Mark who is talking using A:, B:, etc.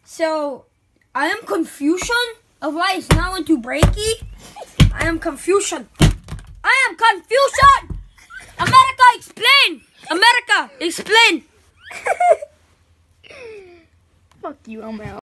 A: So, I am Confucian of why it's now into Breaky. I am Confucian. I am Confucian! America, explain! America, explain!
B: Fuck you, Elmo.